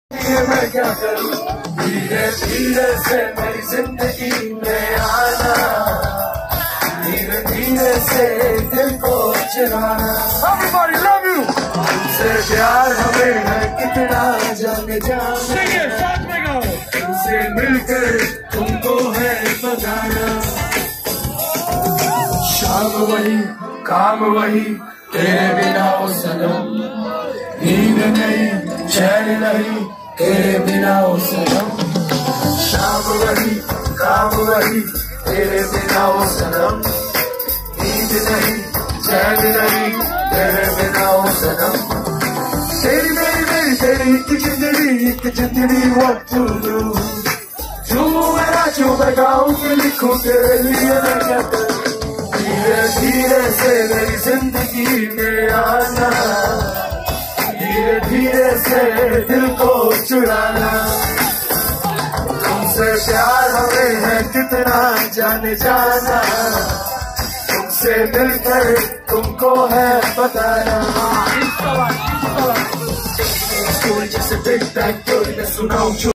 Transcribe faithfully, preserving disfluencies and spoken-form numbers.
मैं क्या करूं, धीरे धीरे से मेरी जिंदगी में आना, धीरे धीरे से दिल को चुराना। Everybody love you। तुमसे प्यार हमें है कितना जाने जाने, तुमसे मिलकर तुमको है बताना। शाम वही काम वही, तेरे बिना ओ सनम, नींद नहीं चैन नहीं तेरे बिना ओ सनम। शाम वही काम वही, तेरे बिना ओ सनम, नींद नहीं चैन नहीं तेरे बिना ओ सनम। तेरी मेरी मेरी तेरी एक जिंदगी एक जिंदगी what to do, झूमूं मैं नाचूं मैं गाऊं मैं लिखूं तेरे लिए मैं क्या करूं, धीरे धीरे से मेरी जिंदगी में आना, धीरे धीरे से दिल को चुराना। तुमसे प्यार हमें है कितना जाने जाना, तुमसे मिलकर तुमको है बताना। स्कूल जैसे बिग बैग थ्योरी में सुनाऊं